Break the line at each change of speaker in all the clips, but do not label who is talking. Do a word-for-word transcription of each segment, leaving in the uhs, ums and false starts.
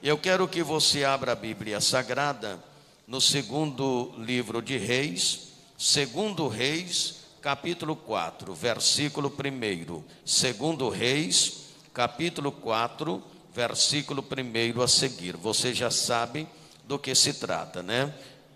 Eu quero que você abra a Bíblia Sagrada no segundo livro de Reis, segundo Reis, capítulo quatro, versículo primeiro. Segundo Reis, capítulo quatro, versículo primeiro a seguir. Você já sabe do que se trata, né?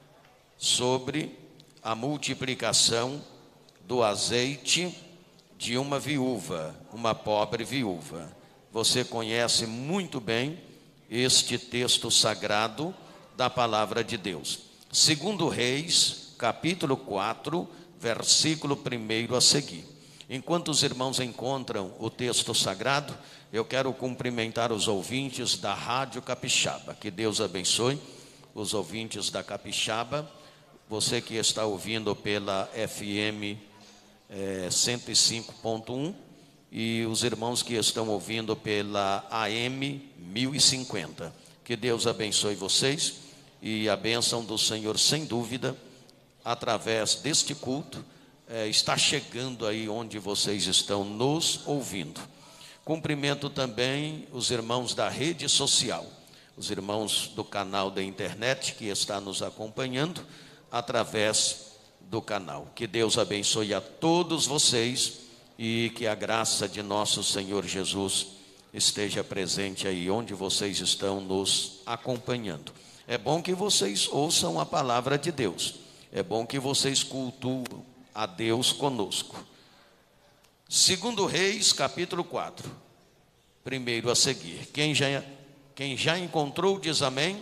Sobre a multiplicação do azeite de uma viúva, uma pobre viúva. Você conhece muito bem este texto sagrado da palavra de Deus. Segundo Reis, capítulo quatro, versículo primeiro a seguir. Enquanto os irmãos encontram o texto sagrado, eu quero cumprimentar os ouvintes da Rádio Capixaba. Que Deus abençoe os ouvintes da Capixaba. Você que está ouvindo pela F M é, cento e cinco ponto um e os irmãos que estão ouvindo pela A M mil e cinquenta. Que Deus abençoe vocês e a bênção do Senhor, sem dúvida, através deste culto, é, está chegando aí onde vocês estão nos ouvindo. Cumprimento também os irmãos da rede social, os irmãos do canal da internet que está nos acompanhando através do canal. Que Deus abençoe a todos vocês e que a graça de nosso Senhor Jesus esteja presente aí onde vocês estão nos acompanhando. É bom que vocês ouçam a palavra de Deus. É bom que vocês cultuem a Deus conosco. Segundo Reis, capítulo quatro. Primeiro a seguir. Quem já, quem já encontrou, diz amém.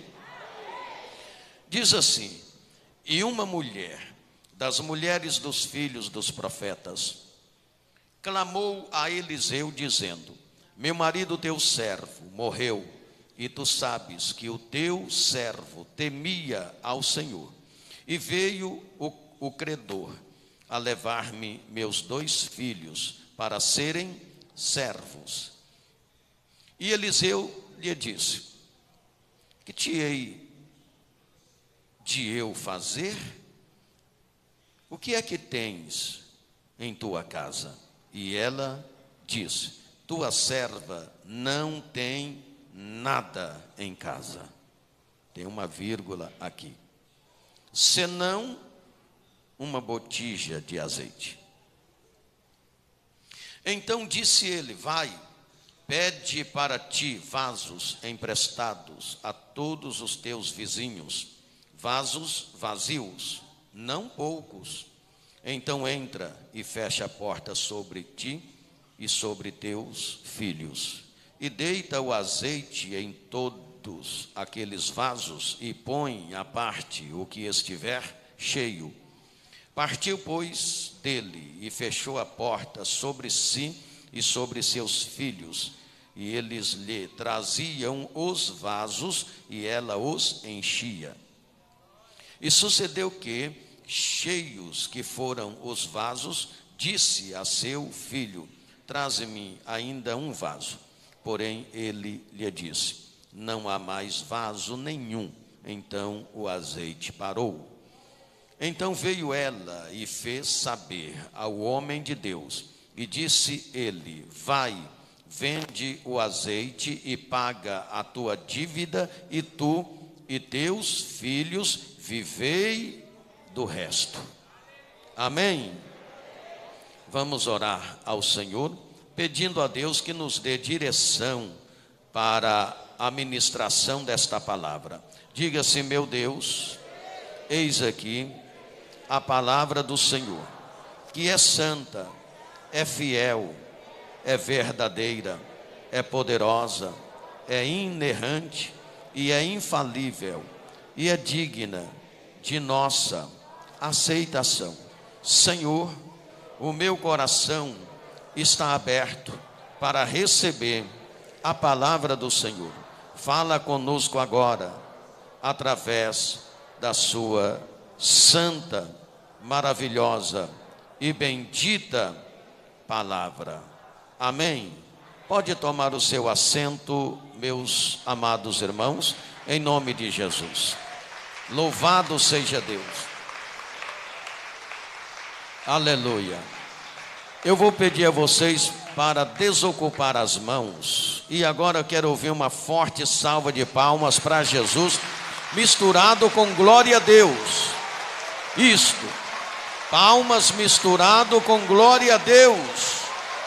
Diz assim: e uma mulher das mulheres dos filhos dos profetas clamou a Eliseu dizendo: meu marido teu servo morreu, e tu sabes que o teu servo temia ao Senhor. E veio o, o credor a levar-me meus dois filhos para serem servos. E Eliseu lhe disse: que te hei de eu fazer? O que é que tens em tua casa? E ela disse: tua serva não tem nada em casa. Tem uma vírgula aqui. Senão uma botija de azeite. Então disse ele: vai, pede para ti vasos emprestados a todos os teus vizinhos, vasos vazios, não poucos. Então entra e fecha a porta sobre ti e sobre teus filhos, e deita o azeite em todos aqueles vasos, e põe à parte o que estiver cheio. Partiu, pois, dele, e fechou a porta sobre si e sobre seus filhos, e eles lhe traziam os vasos, e ela os enchia. E sucedeu que, cheios que foram os vasos, disse a seu filho: traze-me ainda um vaso. Porém ele lhe disse: não há mais vaso nenhum. Então o azeite parou. Então veio ela e fez saber ao homem de Deus, e disse ele: vai, vende o azeite e paga a tua dívida, e tu e teus filhos vivei do resto. Amém? Vamos orar ao Senhor, pedindo a Deus que nos dê direção para a ministração desta palavra. Diga-se: meu Deus, eis aqui a palavra do Senhor, que é santa, é fiel, é verdadeira, é poderosa, é inerrante e é infalível, e é digna de nossa aceitação. Senhor, o meu coração está aberto para receber a palavra do Senhor. Fala conosco agora, através da sua santa, maravilhosa e bendita palavra. Amém. Pode tomar o seu assento, meus amados irmãos, em nome de Jesus. Louvado seja Deus. Aleluia. Eu vou pedir a vocês para desocupar as mãos. E agora eu quero ouvir uma forte salva de palmas para Jesus, misturado com glória a Deus. Isto, palmas misturado com glória a Deus.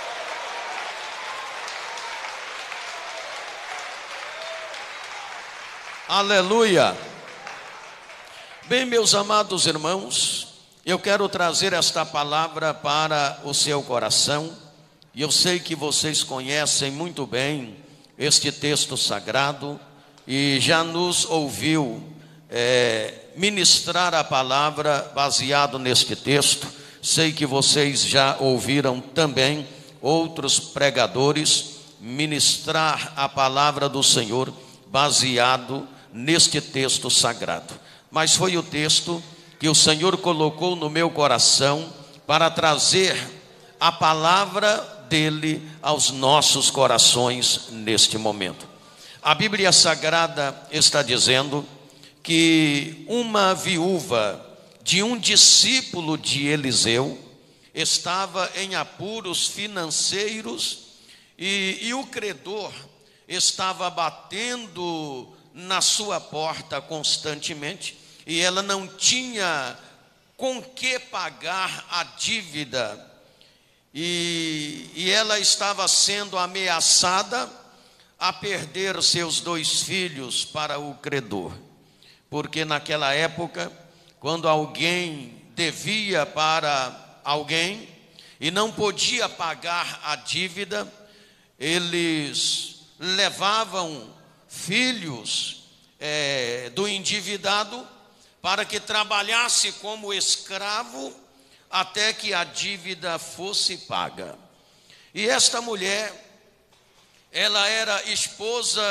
Aleluia. Bem, meus amados irmãos, eu quero trazer esta palavra para o seu coração, e eu sei que vocês conhecem muito bem este texto sagrado, e já nos ouviu é, ministrar a palavra baseado neste texto. Sei que vocês já ouviram também outros pregadores ministrar a palavra do Senhor baseado neste texto sagrado. Mas foi o texto que o Senhor colocou no meu coração para trazer a palavra dele aos nossos corações neste momento. A Bíblia Sagrada está dizendo que uma viúva de um discípulo de Eliseu estava em apuros financeiros e, e o credor estava batendo na sua porta constantemente, e ela não tinha com que pagar a dívida, e, e ela estava sendo ameaçada a perder seus dois filhos para o credor, porque naquela época, quando alguém devia para alguém e não podia pagar a dívida, eles levavam filhos é, do endividado para que trabalhasse como escravo até que a dívida fosse paga. E esta mulher, ela era esposa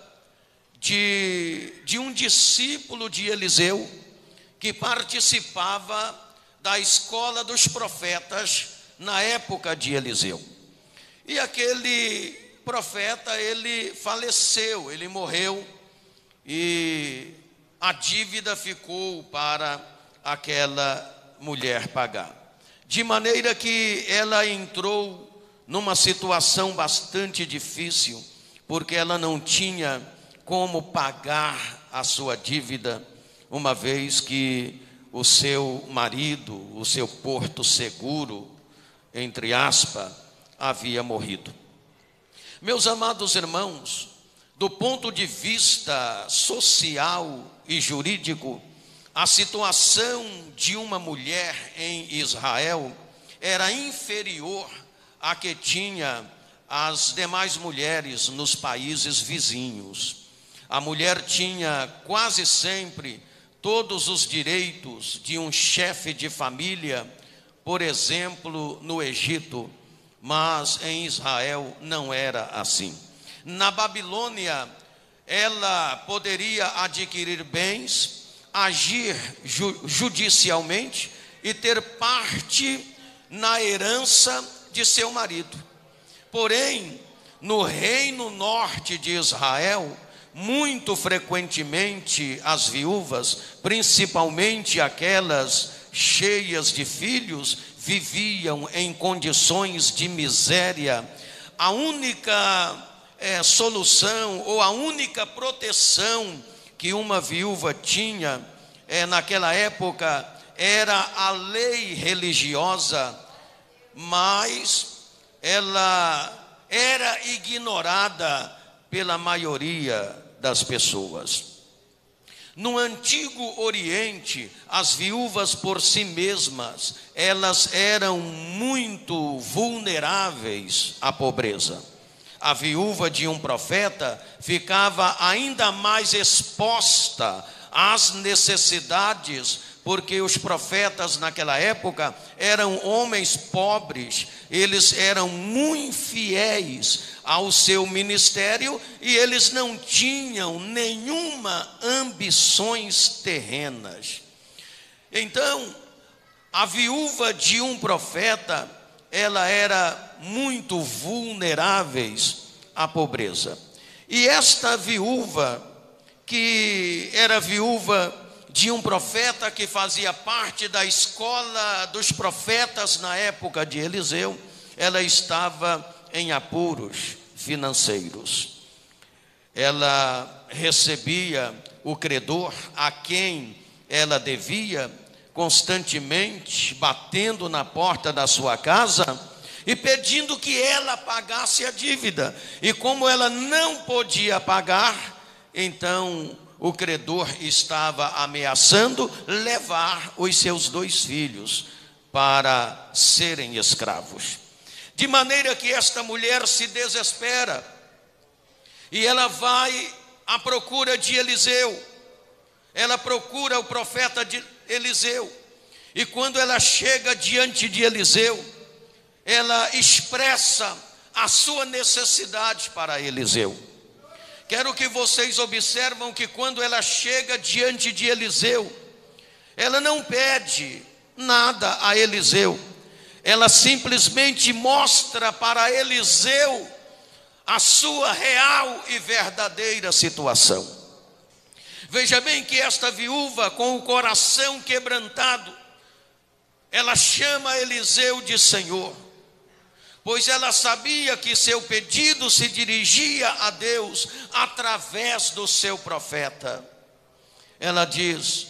de, de um discípulo de Eliseu, que participava da escola dos profetas na época de Eliseu. E aquele profeta, ele faleceu, ele morreu, e a dívida ficou para aquela mulher pagar. De maneira que ela entrou numa situação bastante difícil, porque ela não tinha como pagar a sua dívida, uma vez que o seu marido, o seu porto seguro, entre aspas, havia morrido. Meus amados irmãos, do ponto de vista social e jurídico, a situação de uma mulher em Israel era inferior à que tinha as demais mulheres nos países vizinhos. A mulher tinha quase sempre todos os direitos de um chefe de família, por exemplo, no Egito, mas em Israel não era assim. Na Babilônia, ela poderia adquirir bens, agir ju- judicialmente e ter parte na herança de seu marido. Porém, no reino norte de Israel, muito frequentemente as viúvas, principalmente aquelas cheias de filhos, viviam em condições de miséria. A única é, solução ou a única proteção que uma viúva tinha é, naquela época era a lei religiosa, mas ela era ignorada pela maioria das pessoas. No Antigo Oriente, as viúvas por si mesmas, elas eram muito vulneráveis à pobreza. A viúva de um profeta ficava ainda mais exposta às necessidades, porque os profetas naquela época eram homens pobres, eles eram muito fiéis ao seu ministério e eles não tinham nenhuma ambições terrenas. Então, a viúva de um profeta, ela era muito vulneráveis à pobreza. E esta viúva, que era viúva de um profeta que fazia parte da escola dos profetas na época de Eliseu, ela estava em apuros financeiros. Ela recebia o credor a quem ela devia, constantemente batendo na porta da sua casa e pedindo que ela pagasse a dívida. E como ela não podia pagar, então o credor estava ameaçando levar os seus dois filhos para serem escravos. De maneira que esta mulher se desespera e ela vai à procura de Eliseu. Ela procura o profeta de Eliseu. E quando ela chega diante de Eliseu, ela expressa a sua necessidade para Eliseu. Quero que vocês observam que quando ela chega diante de Eliseu, ela não pede nada a Eliseu. Ela simplesmente mostra para Eliseu a sua real e verdadeira situação. Veja bem que esta viúva, com o coração quebrantado, ela chama Eliseu de Senhor, pois ela sabia que seu pedido se dirigia a Deus através do seu profeta. Ela diz: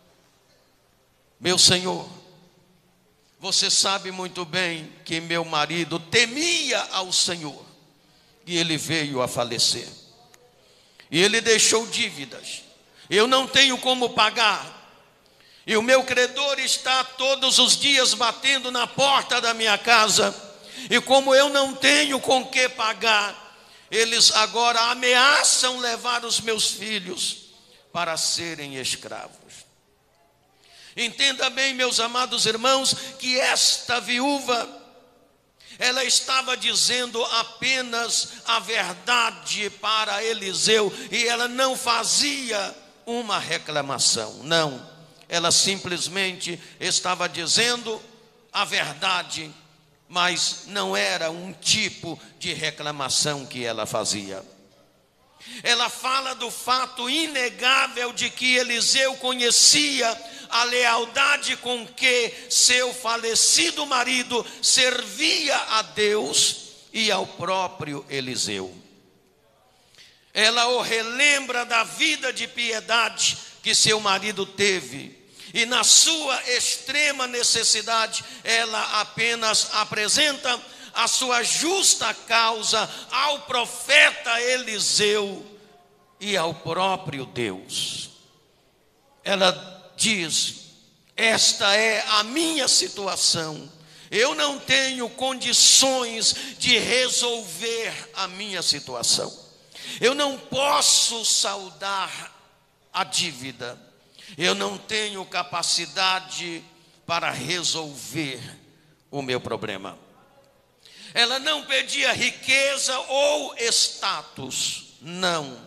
meu Senhor, você sabe muito bem que meu marido temia ao Senhor e ele veio a falecer. E ele deixou dívidas. Eu não tenho como pagar. E o meu credor está todos os dias batendo na porta da minha casa. E como eu não tenho com que pagar, eles agora ameaçam levar os meus filhos para serem escravos. Entenda bem, meus amados irmãos, que esta viúva, ela estava dizendo apenas a verdade para Eliseu, e ela não fazia uma reclamação, não, ela simplesmente estava dizendo a verdade, mas não era um tipo de reclamação que ela fazia. Ela fala do fato inegável de que Eliseu conhecia a lealdade com que seu falecido marido servia a Deus e ao próprio Eliseu. Ela o relembra da vida de piedade que seu marido teve, e na sua extrema necessidade, ela apenas apresenta a sua justa causa ao profeta Eliseu e ao próprio Deus. Ela diz: esta é a minha situação, eu não tenho condições de resolver a minha situação. Eu não posso saldar a dívida. Eu não tenho capacidade para resolver o meu problema. Ela não pedia riqueza ou status, não.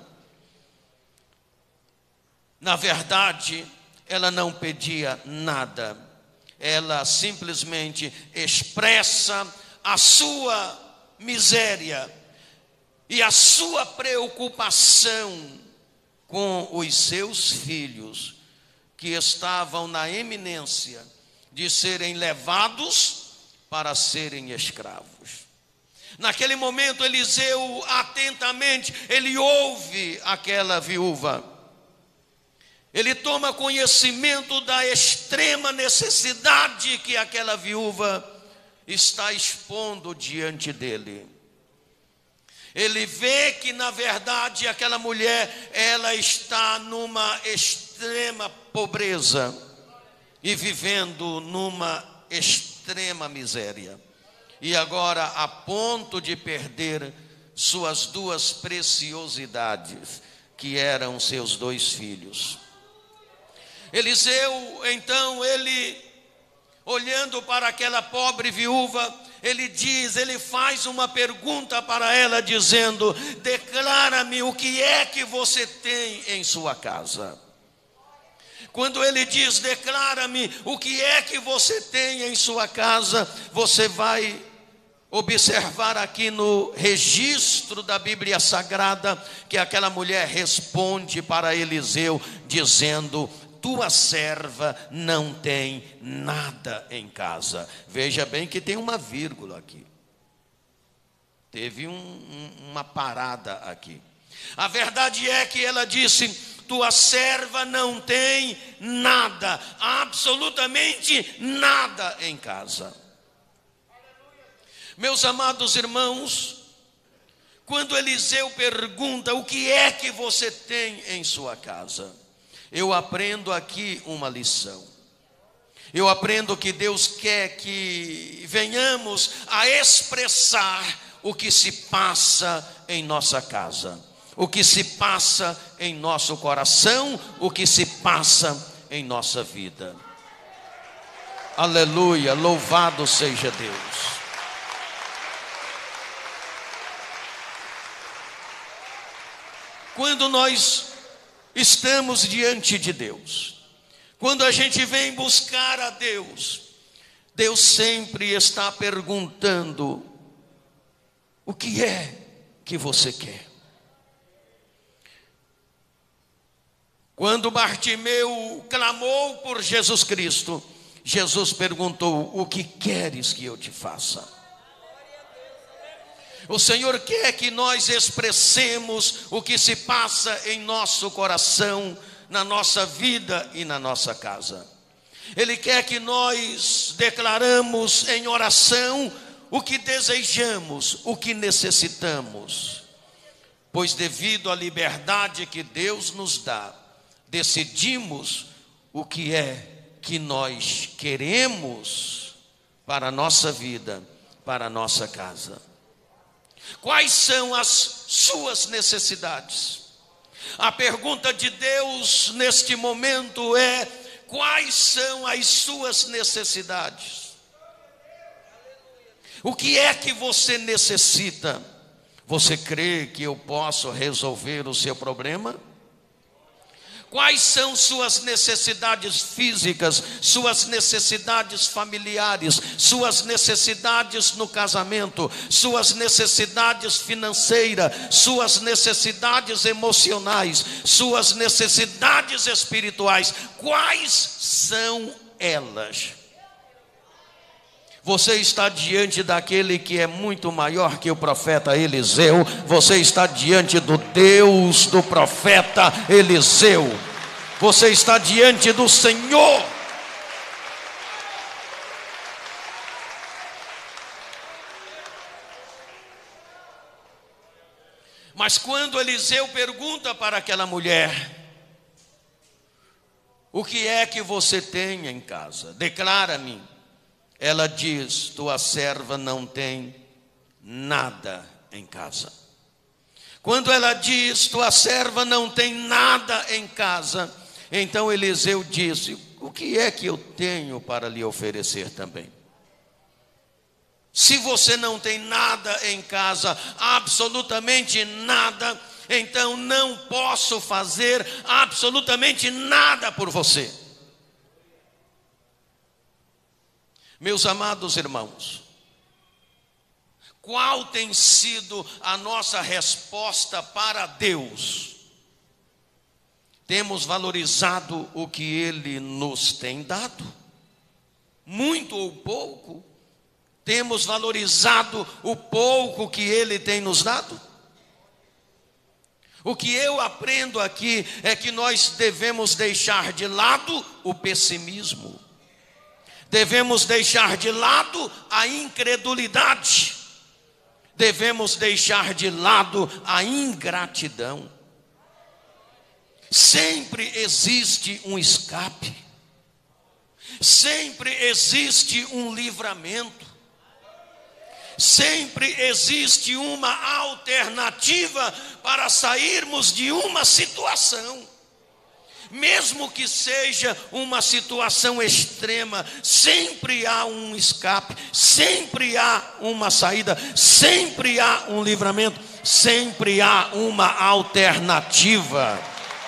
Na verdade, ela não pedia nada. Ela simplesmente expressa a sua miséria e a sua preocupação com os seus filhos, que estavam na eminência de serem levados para serem escravos. Naquele momento, Eliseu atentamente, ele ouve aquela viúva. Ele toma conhecimento da extrema necessidade que aquela viúva está expondo diante dele. Ele vê que, na verdade, aquela mulher, ela está numa extrema pobreza e vivendo numa extrema miséria. E agora, a ponto de perder suas duas preciosidades, que eram seus dois filhos. Eliseu, então, ele, olhando para aquela pobre viúva, ele diz, ele faz uma pergunta para ela, dizendo: declara-me o que é que você tem em sua casa. Quando ele diz, declara-me o que é que você tem em sua casa, você vai observar aqui no registro da Bíblia Sagrada, que aquela mulher responde para Eliseu, dizendo: tua serva não tem nada em casa. Veja bem que tem uma vírgula aqui. Teve um, um, uma parada aqui. A verdade é que ela disse: tua serva não tem nada, absolutamente nada em casa. Meus amados irmãos, quando Eliseu pergunta o que é que você tem em sua casa, eu aprendo aqui uma lição. Eu aprendo que Deus quer que venhamos a expressar o que se passa em nossa casa, o que se passa em nosso coração, o que se passa em nossa vida. Aleluia, louvado seja Deus. Quando nós estamos diante de Deus, quando a gente vem buscar a Deus, Deus sempre está perguntando: o que é que você quer? Quando Bartimeu clamou por Jesus Cristo, Jesus perguntou: o que queres que eu te faça? O Senhor quer que nós expressemos o que se passa em nosso coração, na nossa vida e na nossa casa. Ele quer que nós declaramos em oração o que desejamos, o que necessitamos. Pois devido à liberdade que Deus nos dá, decidimos o que é que nós queremos para a nossa vida, para a nossa casa. Quais são as suas necessidades? A pergunta de Deus neste momento é: quais são as suas necessidades? O que é que você necessita? Você crê que eu posso resolver o seu problema? Quais são suas necessidades físicas, suas necessidades familiares, suas necessidades no casamento, suas necessidades financeiras, suas necessidades emocionais, suas necessidades espirituais? Quais são elas? Você está diante daquele que é muito maior que o profeta Eliseu. Você está diante do Deus do profeta Eliseu. Você está diante do Senhor. Mas quando Eliseu pergunta para aquela mulher: o que é que você tem em casa? Declara-me. Ela diz: tua serva não tem nada em casa. Quando ela diz: tua serva não tem nada em casa, então Eliseu disse: o que é que eu tenho para lhe oferecer também? Se você não tem nada em casa, absolutamente nada, então não posso fazer absolutamente nada por você. Meus amados irmãos, qual tem sido a nossa resposta para Deus? Temos valorizado o que Ele nos tem dado? Muito ou pouco? Temos valorizado o pouco que Ele tem nos dado? O que eu aprendo aqui é que nós devemos deixar de lado o pessimismo. Devemos deixar de lado a incredulidade. Devemos deixar de lado a ingratidão. Sempre existe um escape. Sempre existe um livramento. Sempre existe uma alternativa para sairmos de uma situação. Mesmo que seja uma situação extrema, sempre há um escape, sempre há uma saída, sempre há um livramento, sempre há uma alternativa.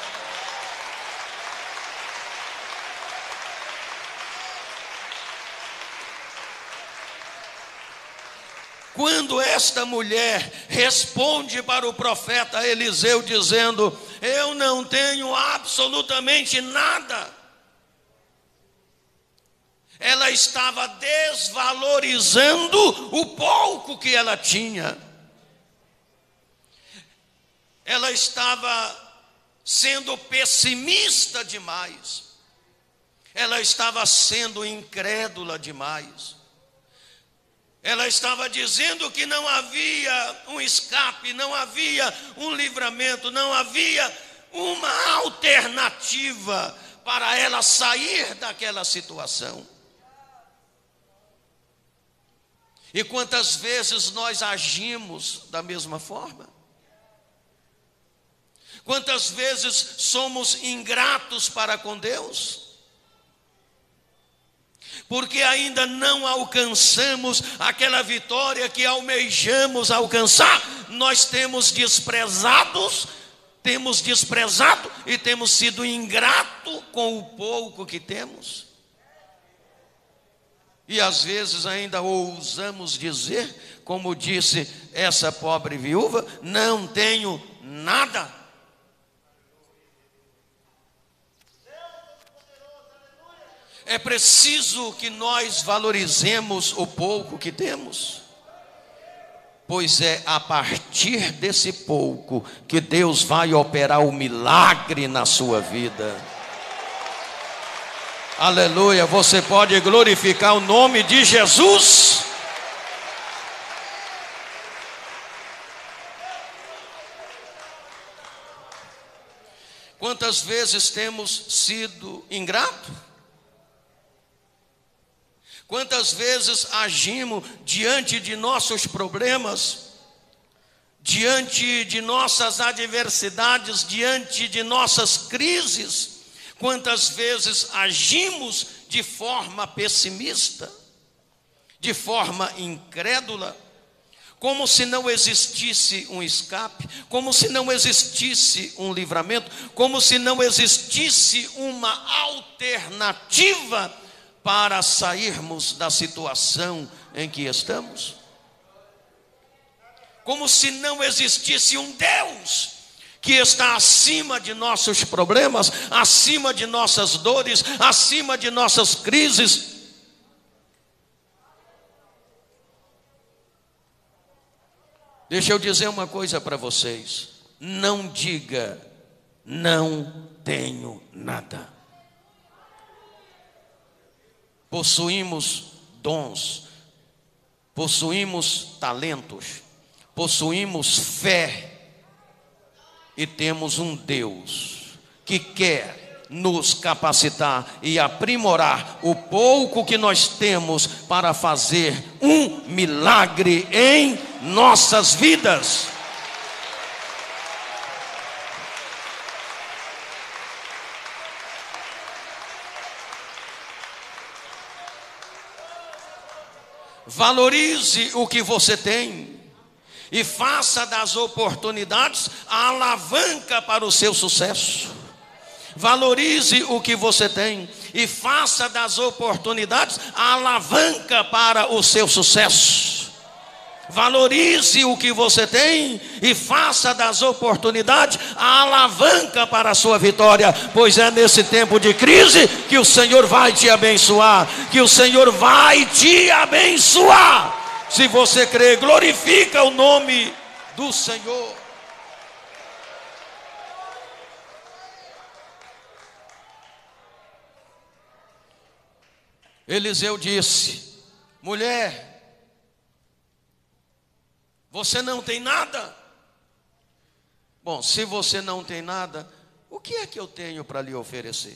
Quando esta mulher responde para o profeta Eliseu dizendo: eu não tenho absolutamente nada, ela estava desvalorizando o pouco que ela tinha. ela estava sendo pessimista demais, ela estava sendo incrédula demais, ela estava dizendo que não havia um escape, não havia um livramento, não havia uma alternativa para ela sair daquela situação. E quantas vezes nós agimos da mesma forma? Quantas vezes somos ingratos para com Deus? Porque ainda não alcançamos aquela vitória que almejamos alcançar. Nós temos desprezados, temos desprezado e temos sido ingrato com o pouco que temos. E às vezes ainda ousamos dizer, como disse essa pobre viúva, não tenho nada. É preciso que nós valorizemos o pouco que temos, pois é a partir desse pouco que Deus vai operar o milagre na sua vida. Aleluia, você pode glorificar o nome de Jesus. Quantas vezes temos sido ingratos? Quantas vezes agimos diante de nossos problemas, diante de nossas adversidades, diante de nossas crises? Quantas vezes agimos de forma pessimista, de forma incrédula, como se não existisse um escape, como se não existisse um livramento, como se não existisse uma alternativa para sairmos da situação em que estamos? Como se não existisse um Deus que está acima de nossos problemas, acima de nossas dores, acima de nossas crises. Deixa eu dizer uma coisa para vocês: não diga, não tenho nada. Possuímos dons, possuímos talentos, possuímos fé, e temos um Deus que quer nos capacitar e aprimorar o pouco que nós temos para fazer um milagre em nossas vidas. Valorize o que você tem e faça das oportunidades a alavanca para o seu sucesso. Valorize o que você tem e faça das oportunidades a alavanca para o seu sucesso. Valorize o que você tem e faça das oportunidades a alavanca para a sua vitória, pois é nesse tempo de crise que o Senhor vai te abençoar, que o Senhor vai te abençoar. Se você crê, glorifica o nome do Senhor. Eliseu disse: mulher, você não tem nada? Bom, se você não tem nada, o que é que eu tenho para lhe oferecer?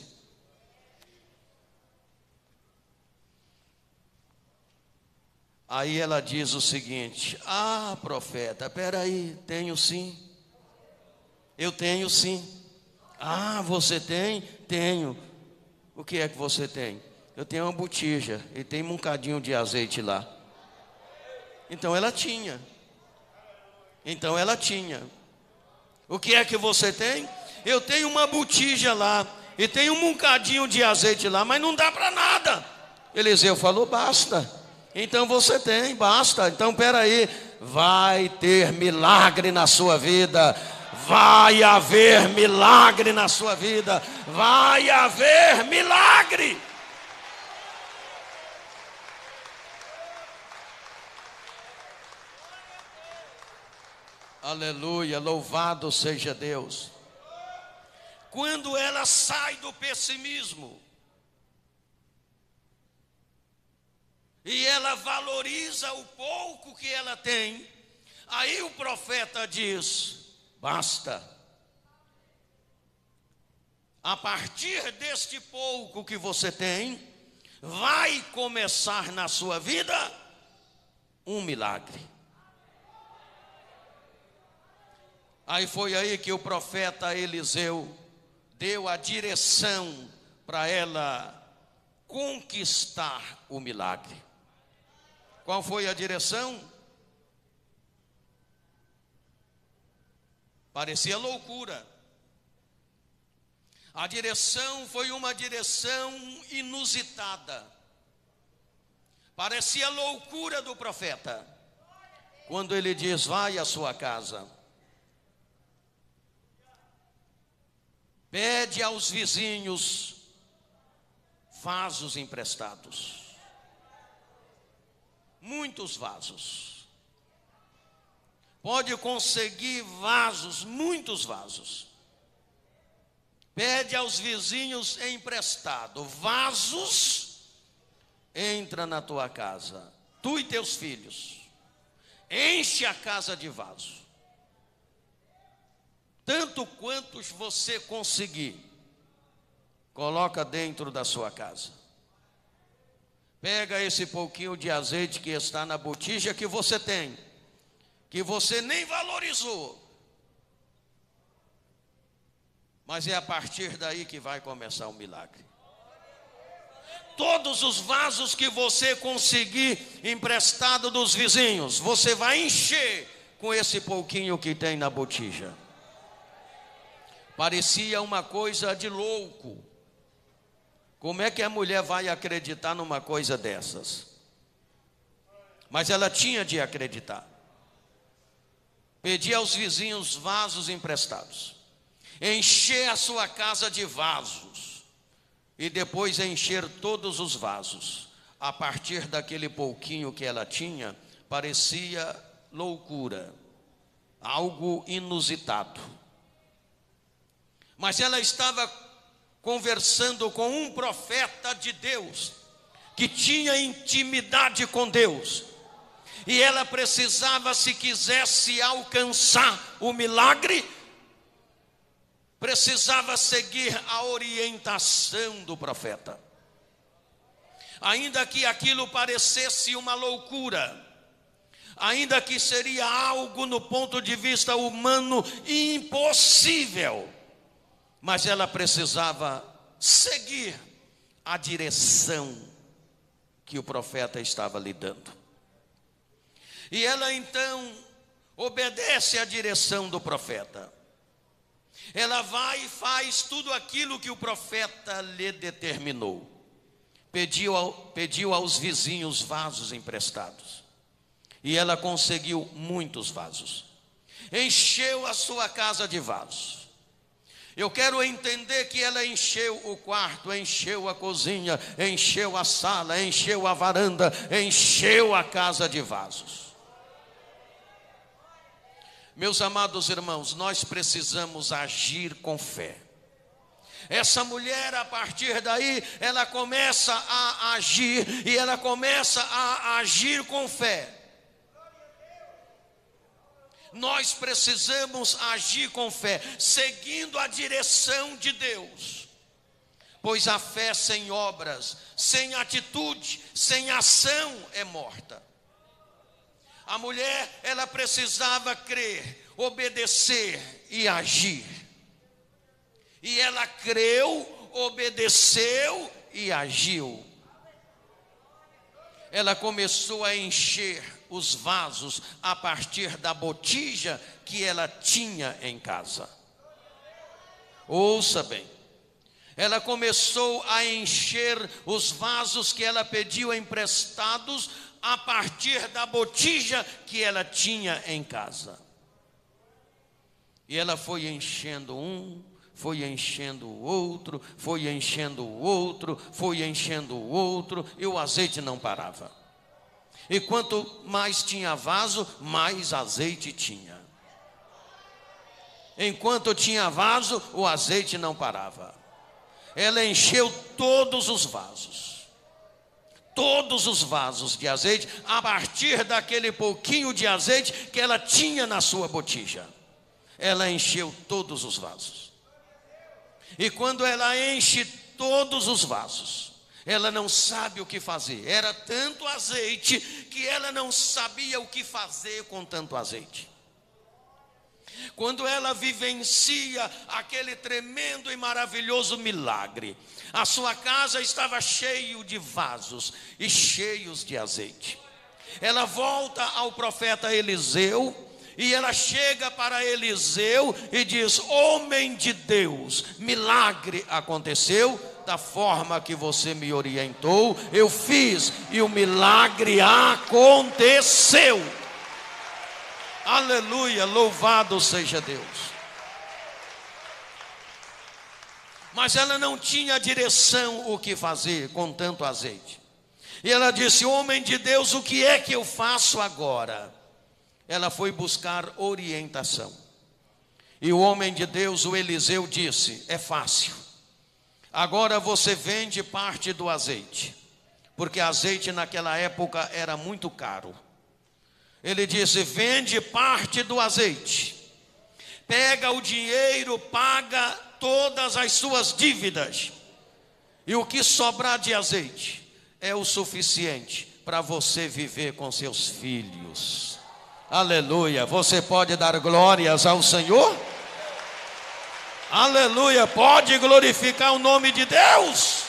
Aí ela diz o seguinte: ah, profeta, peraí, tenho sim. Eu tenho sim. Ah, você tem? Tenho. O que é que você tem? Eu tenho uma botija e tem um bocadinho de azeite lá. Então ela tinha. Então ela tinha. O que é que você tem? Eu tenho uma botija lá e tem um bocadinho de azeite lá, mas não dá para nada. Eliseu falou: basta. Então você tem, basta. Então peraí, vai ter milagre na sua vida. Vai haver milagre na sua vida. Vai haver milagre. Aleluia, louvado seja Deus. Quando ela sai do pessimismo e ela valoriza o pouco que ela tem, aí o profeta diz: basta. A partir deste pouco que você tem, vai começar na sua vida um milagre. Aí foi aí que o profeta Eliseu deu a direção para ela conquistar o milagre. Qual foi a direção? Parecia loucura. A direção foi uma direção inusitada. Parecia loucura do profeta. Quando ele diz: vai à sua casa, pede aos vizinhos vasos emprestados. Muitos vasos. Pode conseguir vasos, muitos vasos. Pede aos vizinhos emprestado vasos, entra na tua casa, tu e teus filhos, enche a casa de vasos, tanto quantos você conseguir, coloca dentro da sua casa. Pega esse pouquinho de azeite que está na botija que você tem, que você nem valorizou, mas é a partir daí que vai começar o milagre. Todos os vasos que você conseguir emprestado dos vizinhos, você vai encher com esse pouquinho que tem na botija. Parecia uma coisa de louco. Como é que a mulher vai acreditar numa coisa dessas? Mas ela tinha de acreditar. Pedir aos vizinhos vasos emprestados, encher a sua casa de vasos e depois encher todos os vasos. A partir daquele pouquinho que ela tinha, parecia loucura, algo inusitado. Mas ela estava conversando com um profeta de Deus, que tinha intimidade com Deus, e ela precisava, se quisesse alcançar o milagre, precisava seguir a orientação do profeta. Ainda que aquilo parecesse uma loucura, ainda que seria algo no ponto de vista humano impossível, mas ela precisava seguir a direção que o profeta estava lhe dando. E ela então obedece à direção do profeta. Ela vai e faz tudo aquilo que o profeta lhe determinou. Pediu, ao, pediu aos vizinhos vasos emprestados. E ela conseguiu muitos vasos. Encheu a sua casa de vasos. Eu quero entender que ela encheu o quarto, encheu a cozinha, encheu a sala, encheu a varanda, encheu a casa de vasos. Meus amados irmãos, nós precisamos agir com fé. Essa mulher, a partir daí, ela começa a agir, e ela começa a agir com fé. Nós precisamos agir com fé, seguindo a direção de Deus. Pois a fé sem obras, sem atitude, sem ação é morta. A mulher, ela precisava crer, obedecer e agir. E ela creu, obedeceu e agiu. Ela começou a encher os vasos a partir da botija que ela tinha em casa. Ouça bem. Ela começou a encher os vasos que ela pediu emprestados a partir da botija que ela tinha em casa. E ela foi enchendo um, foi enchendo o outro, foi enchendo o outro, foi enchendo o outro, e o azeite não parava. E quanto mais tinha vaso, mais azeite tinha. Enquanto tinha vaso, o azeite não parava. Ela encheu todos os vasos. Todos os vasos de azeite, a partir daquele pouquinho de azeite que ela tinha na sua botija. Ela encheu todos os vasos. E quando ela enche todos os vasos, ela não sabe o que fazer. Era tanto azeite que ela não sabia o que fazer com tanto azeite. Quando ela vivencia aquele tremendo e maravilhoso milagre, a sua casa estava cheio de vasos e cheios de azeite. Ela volta ao profeta Eliseu e ela chega para Eliseu e diz: homem de Deus, milagre aconteceu da forma que você me orientou, eu fiz e o milagre aconteceu. Aleluia, louvado seja Deus. Mas ela não tinha direção o que fazer com tanto azeite. E ela disse: homem de Deus, o que é que eu faço agora? Ela foi buscar orientação. E o homem de Deus, o Eliseu, disse: é fácil. Agora você vende parte do azeite, porque azeite naquela época era muito caro. Ele disse: vende parte do azeite, pega o dinheiro, paga todas as suas dívidas, e o que sobrar de azeite é o suficiente para você viver com seus filhos. Aleluia. Você pode dar glórias ao Senhor? Aleluia. Pode glorificar o nome de Deus?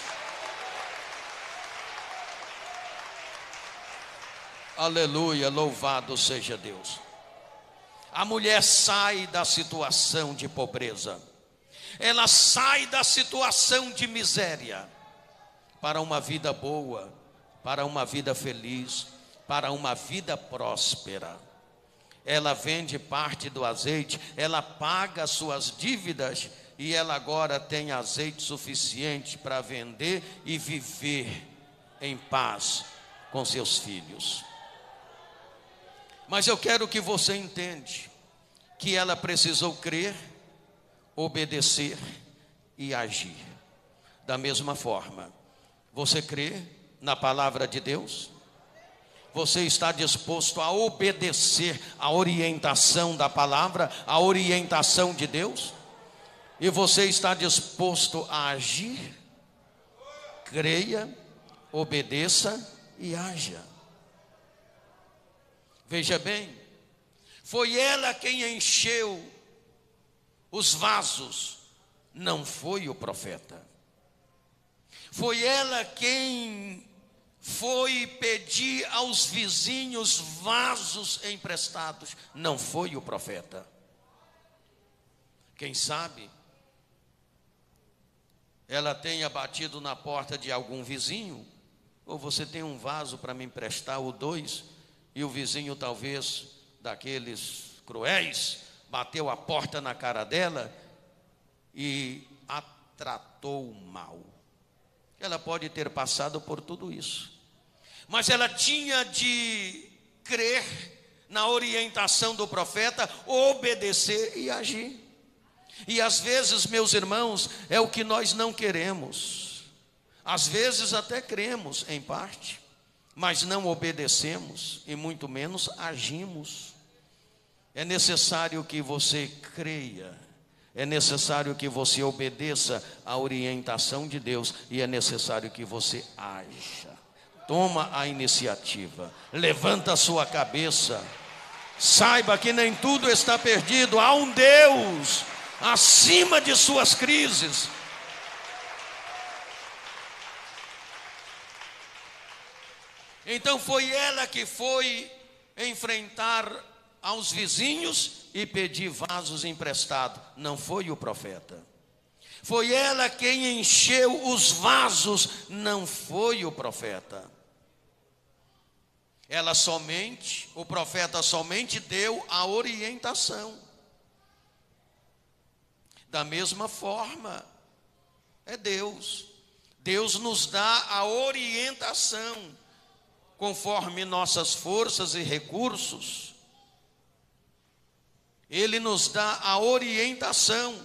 Aleluia, louvado seja Deus. A mulher sai da situação de pobreza, ela sai da situação de miséria para uma vida boa, para uma vida feliz, para uma vida próspera. Ela vende parte do azeite, ela paga suas dívidas e ela agora tem azeite suficiente para vender e viver em paz com seus filhos. Mas eu quero que você entenda que ela precisou crer, obedecer e agir. Da mesma forma, você crê na palavra de Deus? Você está disposto a obedecer a orientação da palavra, a orientação de Deus? E você está disposto a agir? Creia, obedeça e haja. Veja bem, foi ela quem encheu os vasos, não foi o profeta. Foi ela quem foi pedir aos vizinhos vasos emprestados, não foi o profeta. Quem sabe ela tenha batido na porta de algum vizinho, ou você tem um vaso para me emprestar, ou dois, e o vizinho talvez daqueles cruéis bateu a porta na cara dela e a tratou mal. Ela pode ter passado por tudo isso, mas ela tinha de crer na orientação do profeta, obedecer e agir. E às vezes, meus irmãos, é o que nós não queremos. Às vezes até cremos em parte, mas não obedecemos e muito menos agimos. É necessário que você creia, é necessário que você obedeça à orientação de Deus e é necessário que você haja. Toma a iniciativa, levanta a sua cabeça, saiba que nem tudo está perdido, há um Deus acima de suas crises. Então foi ela que foi enfrentar aos vizinhos e pedir vasos emprestados, não foi o profeta. Foi ela quem encheu os vasos, não foi o profeta. Ela somente, o profeta somente deu a orientação. Da mesma forma, é Deus. Deus nos dá a orientação, conforme nossas forças e recursos. Ele nos dá a orientação,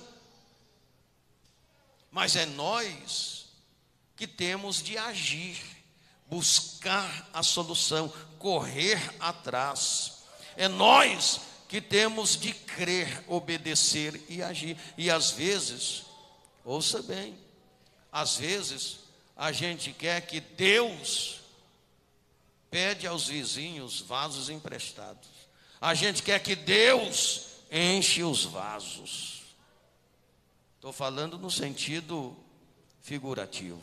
mas é nós que temos de agir, buscar a solução, correr atrás. É nós que temos de crer, obedecer e agir. E às vezes, ouça bem, às vezes a gente quer que Deus pede aos vizinhos vasos emprestados. A gente quer que Deus enche os vasos. Estou falando no sentido figurativo.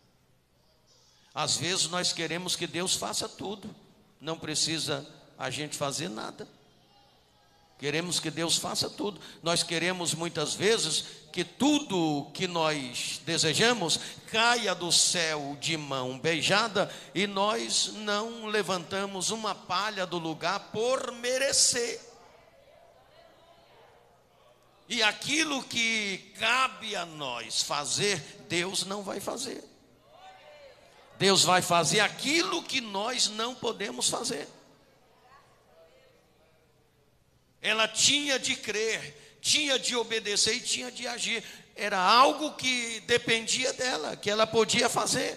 Às vezes nós queremos que Deus faça tudo, não precisa a gente fazer nada. Queremos que Deus faça tudo. Nós queremos muitas vezes que tudo que nós desejamos caia do céu de mão beijada, e nós não levantamos uma palha do lugar por merecer. E aquilo que cabe a nós fazer, Deus não vai fazer. Deus vai fazer aquilo que nós não podemos fazer. Ela tinha de crer, tinha de obedecer e tinha de agir. Era algo que dependia dela, que ela podia fazer.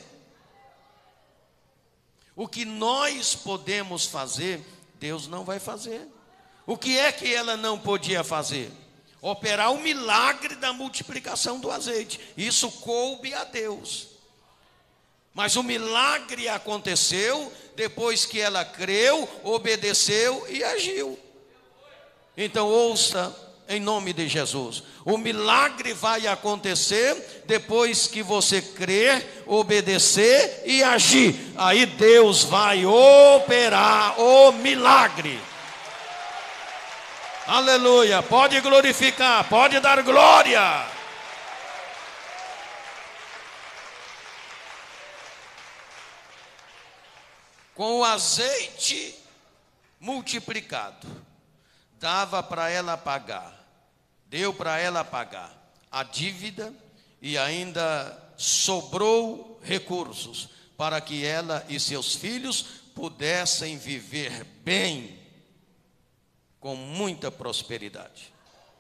O que nós podemos fazer, Deus não vai fazer. O que é que ela não podia fazer? Operar o milagre da multiplicação do azeite. Isso coube a Deus. Mas o milagre aconteceu depois que ela creu, obedeceu e agiu. Então ouça em nome de Jesus. O milagre vai acontecer depois que você crer, obedecer e agir. Aí Deus vai operar o milagre. Aleluia, pode glorificar, pode dar glória. Com o azeite multiplicado, dava para ela pagar, deu para ela pagar a dívida, e ainda sobrou recursos para que ela e seus filhos pudessem viver bem, com muita prosperidade.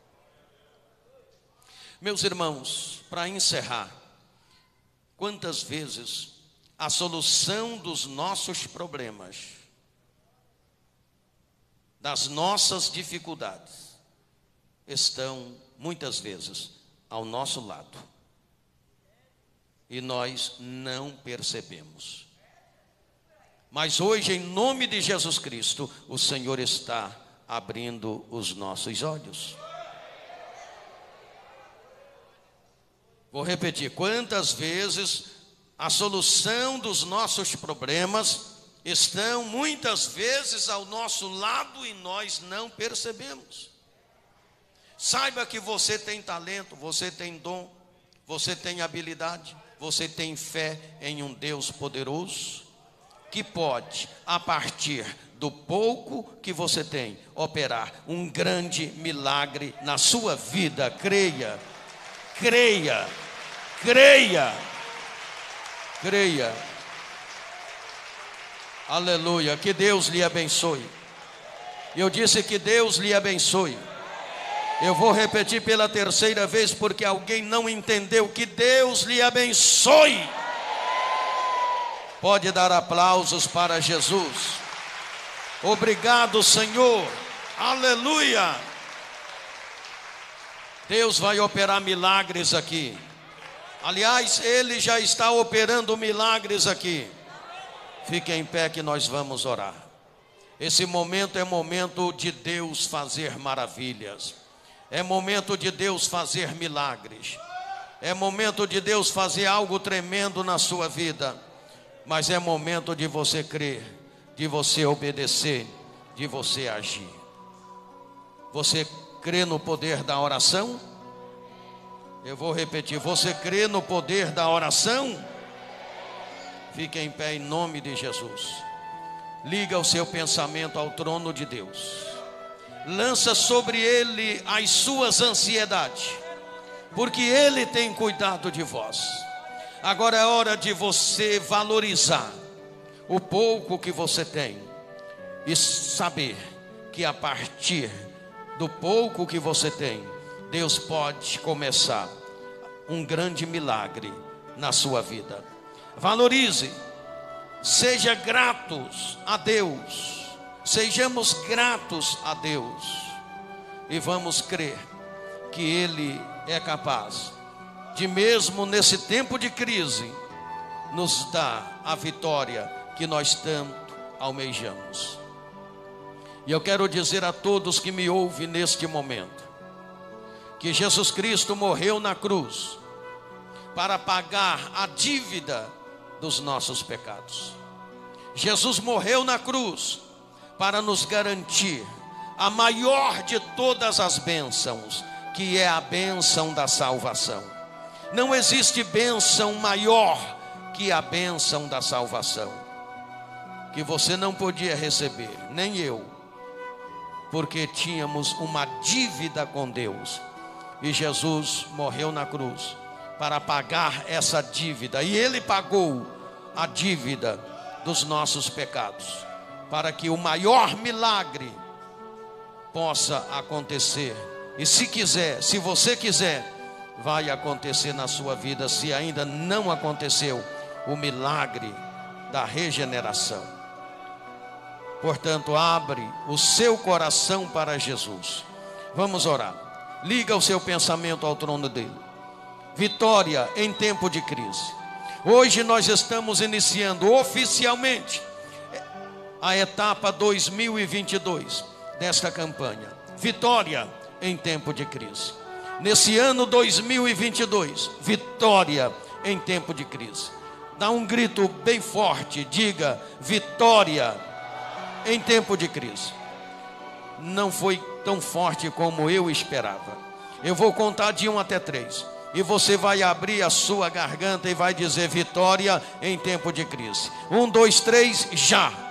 Meus irmãos, para encerrar, quantas vezes a solução dos nossos problemas, das nossas dificuldades, estão muitas vezes ao nosso lado, e nós não percebemos. Mas hoje, em nome de Jesus Cristo, o Senhor está abrindo os nossos olhos. Vou repetir, quantas vezes a solução dos nossos problemas estão muitas vezes ao nosso lado e nós não percebemos. Saiba que você tem talento, você tem dom, você tem habilidade, você tem fé em um Deus poderoso, que pode, a partir do pouco que você tem, operar um grande milagre na sua vida. Creia, creia, creia, creia. Aleluia, que Deus lhe abençoe. Eu disse que Deus lhe abençoe. Eu vou repetir pela terceira vez, porque alguém não entendeu. Que Deus lhe abençoe. Pode dar aplausos para Jesus. Obrigado, Senhor. Aleluia. Deus vai operar milagres aqui. Aliás, Ele já está operando milagres aqui. Fique em pé que nós vamos orar. Esse momento é momento de Deus fazer maravilhas. É momento de Deus fazer milagres. É momento de Deus fazer algo tremendo na sua vida. Mas é momento de você crer, de você obedecer, de você agir. Você crê no poder da oração? Eu vou repetir, você crê no poder da oração? Fique em pé em nome de Jesus. Liga o seu pensamento ao trono de Deus. Lança sobre Ele as suas ansiedades, porque Ele tem cuidado de vós. Agora é hora de você valorizar o pouco que você tem e saber que a partir do pouco que você tem, Deus pode começar um grande milagre na sua vida. Valorize, seja gratos a Deus, sejamos gratos a Deus e vamos crer que Ele é capaz de, mesmo nesse tempo de crise, nos dar a vitória que nós tanto almejamos. E eu quero dizer a todos que me ouvem neste momento, que Jesus Cristo morreu na cruz para pagar a dívida dos nossos pecados. Jesus morreu na cruz para nos garantir a maior de todas as bênçãos, que é a bênção da salvação. Não existe bênção maior que a bênção da salvação, que você não podia receber, nem eu, porque tínhamos uma dívida com Deus. E Jesus morreu na cruz para pagar essa dívida. E Ele pagou a dívida dos nossos pecados, para que o maior milagre possa acontecer. E se quiser, se você quiser, vai acontecer na sua vida, se ainda não aconteceu, o milagre da regeneração. Portanto, abre o seu coração para Jesus. Vamos orar. Liga o seu pensamento ao trono dele. Vitória em tempo de crise. Hoje nós estamos iniciando oficialmente a etapa dois mil e vinte e dois desta campanha. Vitória em tempo de crise. Nesse ano dois mil e vinte e dois, vitória em tempo de crise. Dá um grito bem forte, diga: vitória em tempo de crise. Não foi tão forte como eu esperava. Eu vou contar de um até três, e você vai abrir a sua garganta e vai dizer: vitória em tempo de crise. Um, dois, três, já.